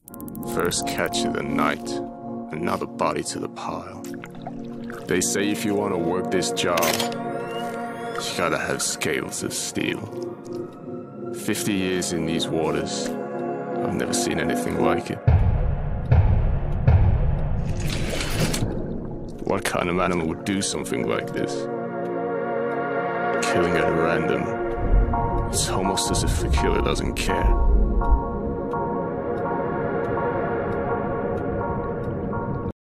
First catch of the night, another body to the pile. They say if you want to work this job, you gotta have scales of steel. 50 years in these waters, I've never seen anything like it. What kind of animal would do something like this? Killing at random. It's almost as if the killer doesn't care.